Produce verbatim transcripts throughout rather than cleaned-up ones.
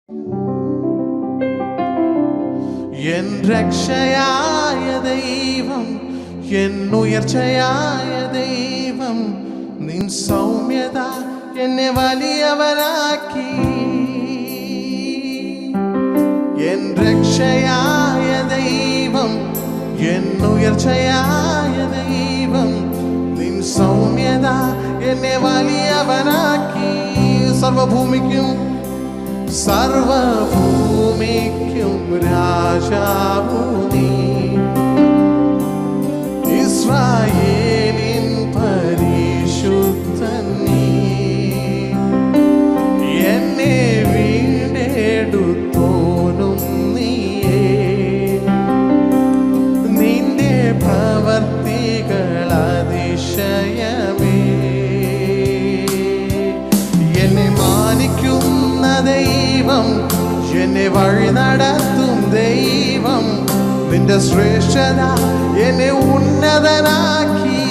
En രക്ഷയായ ദൈവം, en ഉയർച്ചയായ ദൈവം, നിൻ സൗമ്യത എന്നെ വലിയവനാക്കി. En രക്ഷയായ ദൈവം, en ഉയർച്ചയായ ദൈവം, നിൻ സൗമ്യത എന്നെ വലിയവനാക്കി. സർവഭൂമിക്കും സർവഭൂമിക്കും രാജാവു നീ, ഇസ്രായേലിൻ പരിശുദ്ധൻ നീ. എന്നെ വീണ്ടെടുത്തോനും നീയേ, നിന്റെ പ്രവർത്തികൾ അതിശയമേ. എന്നെ മാനിക്കുന്ന ദൈവം, എന്നെ വഴി നടത്തും ദൈവം, നിന്റെ ശ്രേഷ്ഠത എന്നെ ഉന്നതനാക്കി.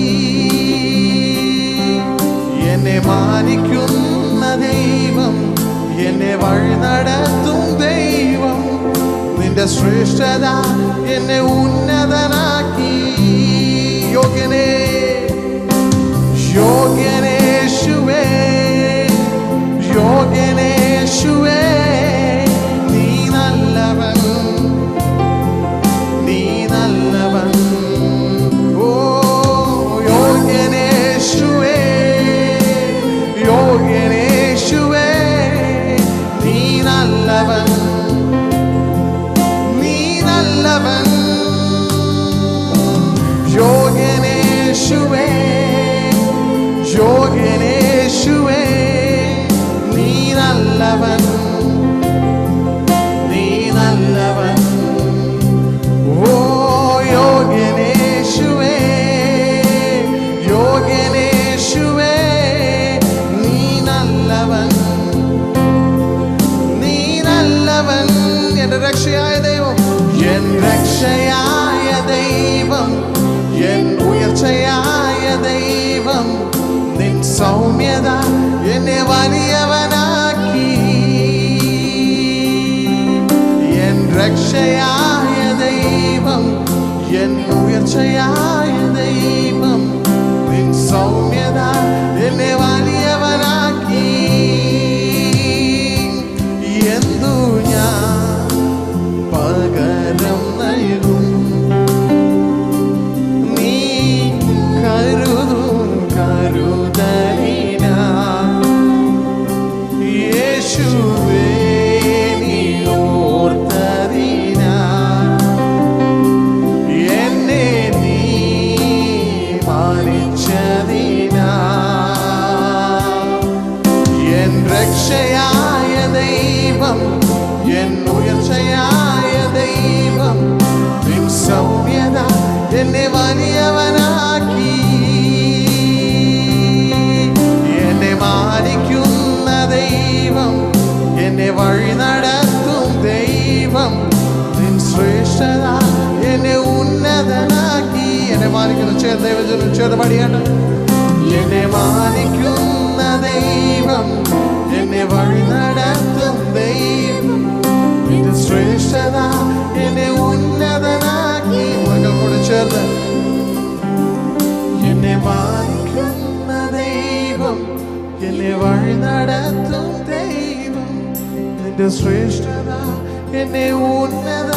എന്നെ മാനിക്കുന്ന ദൈവം, എന്നെ വഴി നടത്തും ദൈവം, നിന്റെ ശ്രേഷ്ഠത എന്നെ ഉന്നതനാക്കി. യോഗ്യനേ യോഗ്യനേശുവേ, യോഗ്യനേശുവേ, നീ നല്ലവൻ, നീ നല്ലവൻ. ഓ യോഗ്യനേശുവേ, യോഗ്യനേശുവേ, നീ നല്ലവൻ, നീ നല്ലവൻ. യോഗ്യനേശുവേ, യോഗ്യനേശുവേ, നീ നല്ലവൻ, നീ നല്ലവൻ. ഓ യോഗ്യനേശുവേ, യോഗ്യനേശുവേ, നീ നല്ലവൻ, നീ നല്ലവൻ. എന്റെ രക്ഷയായ ദൈവം, എൻ രക്ഷയായ ദൈവം, എൻ ഉയർച്ചയായ ദൈവം, നിൻ സൗമ്യത എന്നെ വലിയവനാക്കി. എൻ രക്ഷയായ ദൈവം, എൻ ഉയർച്ചയായ ദൈവം, നിൻ സൗമ്യത എന്നെ വലിയവനാക്കി. എന്തു ഞാൻ പകരം നൽകും, നീ കരുതും കരുതലിനാ. യേശുവേ നീ ഓർത്തതിനാ, എന്നെ നീ മാനിച്ചതിനാ. എൻ രക്ഷയായ ദൈവം, എൻ ഉയർച്ചയായ ദൈവം, നിൻ സൗമ്യത എന്നെ വലിയവനാക്കി. എന്നെ മാനിക്കുന്ന ദൈവം, എന്നെ വഴി നടത്തും ദൈവം, നിൻ ശ്രേഷ്ഠത എന്നെ ഉന്നതനാക്കി. എന്നെ മാനിക്കുന്ന ചേർ ദൈവജനം ചേർന്ന് പാടിയാണ്. എന്നെ മാനിക്കുന്ന ദൈവം, എന്നെ വഴി നടത്തും ദൈവം, നിന്റെ ശ്രേഷ്ഠത എന്നെ ഉന്നതനാക്കി. മകൾ കൂടെ ചേർന്ന് എന്നെ മാനിക്കുന്ന ദൈവം, എന്നെ വഴി നടത്തും ദൈവം, നിന്റെ ശ്രേഷ്ഠത എന്നെ ഉന്നത